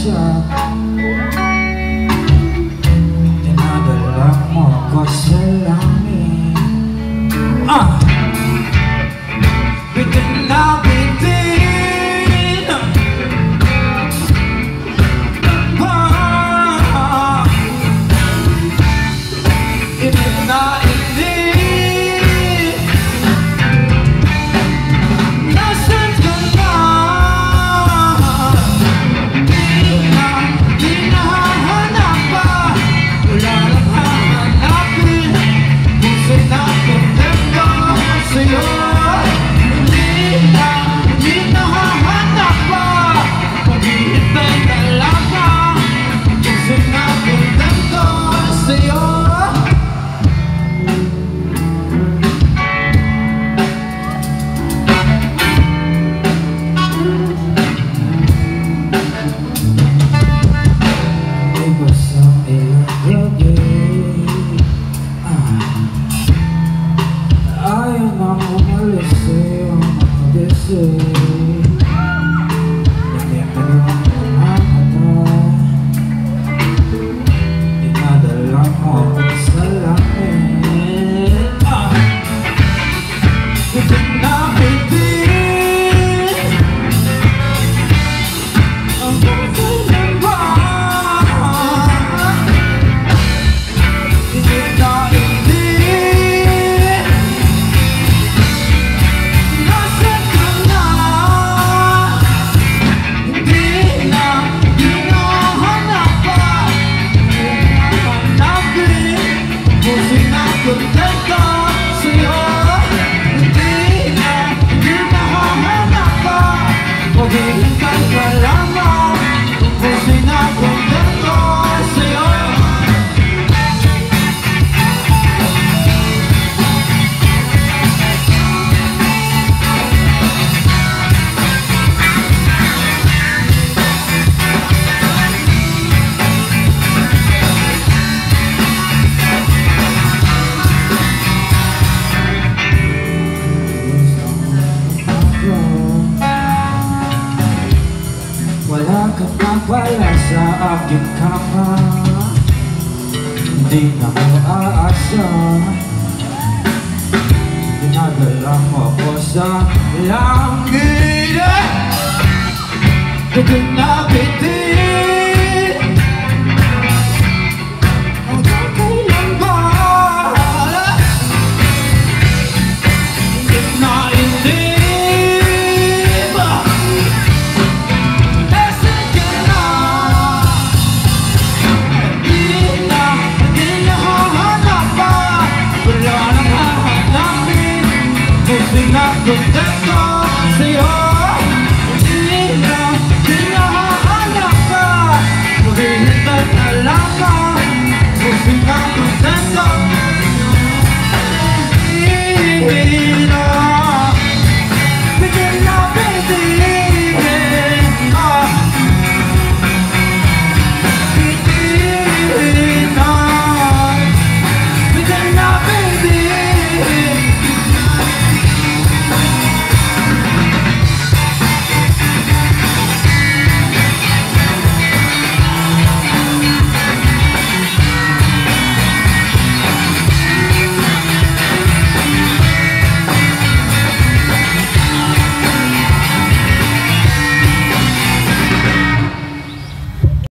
siya. Dinadala mo ako sa langit. Bitin na bitin, init na init. Nasaan ka na? Di na hahanap pa. Wala nang hahanapin. Puso'y nakontento sa'yo. Di na hahanap pa. Maghihintay ka lang pa. Puso'y nakontento sa'yo. Ayaw nang umalis sa'yo makagising. Hindi ka naman nakakatay. Dinadala mo ako sa langit. Bitin na bitin, ang kailan ba? Init na init. Nasaan ka na? Di na hahanap pa. Hahanapin. Puso'y nakontento sa'yo. Di na hahanap pa. Maghihintay ka lamang. Puso'y nakontento sa'yo. Wala ka pa pala sa aking kama. Hindi na ko aasa. Dinadala mo ako sa langit. Bitin na